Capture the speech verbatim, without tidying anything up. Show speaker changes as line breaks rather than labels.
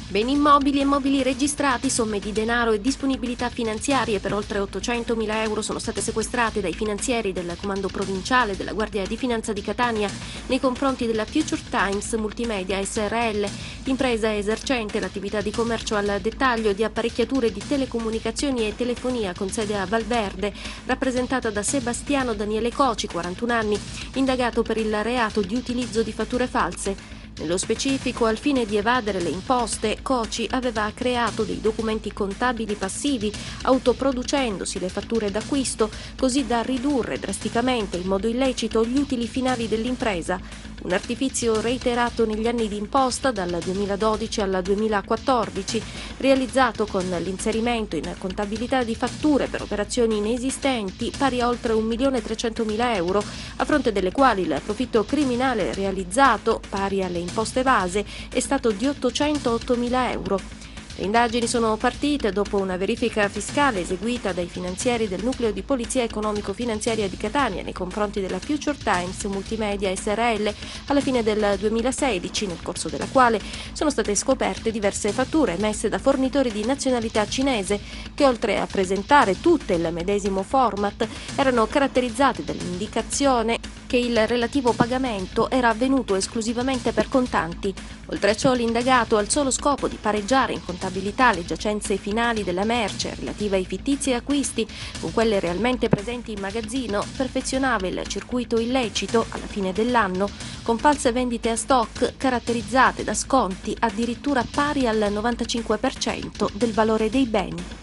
Beni immobili e mobili registrati, somme di denaro e disponibilità finanziarie per oltre ottocentomila euro sono state sequestrate dai finanzieri del Comando Provinciale della Guardia di Finanza di Catania nei confronti della Future Times Multimedia S R L, impresa esercente l'attività di commercio al dettaglio di apparecchiature di telecomunicazioni e telefonia con sede a Valverde, rappresentata da Sebastiano Daniele Coci, quarantuno anni, indagato per il reato di utilizzo di fatture false. Nello specifico, al fine di evadere le imposte, Coci aveva creato dei documenti contabili passivi, autoproducendosi le fatture d'acquisto, così da ridurre drasticamente in modo illecito gli utili finali dell'impresa. Un artifizio reiterato negli anni di imposta dal duemiladodici al duemilaquattordici, realizzato con l'inserimento in contabilità di fatture per operazioni inesistenti pari a oltre un milione trecentomila euro, a fronte delle quali il profitto criminale realizzato, pari alle imposte evase, è stato di ottocentottomila euro. Le indagini sono partite dopo una verifica fiscale eseguita dai finanzieri del Nucleo di Polizia Economico-Finanziaria di Catania nei confronti della Future Times Multimedia S R L alla fine del duemilasedici, nel corso della quale sono state scoperte diverse fatture emesse da fornitori di nazionalità cinese che, oltre a presentare tutte il medesimo format, erano caratterizzate dall'indicazione che il relativo pagamento era avvenuto esclusivamente per contanti. Oltre a ciò, l'indagato, al solo scopo di pareggiare in contabilità le giacenze finali della merce relativa ai fittizi acquisti con quelle realmente presenti in magazzino, perfezionava il circuito illecito alla fine dell'anno con false vendite a stock caratterizzate da sconti addirittura pari al novantacinque per cento del valore dei beni.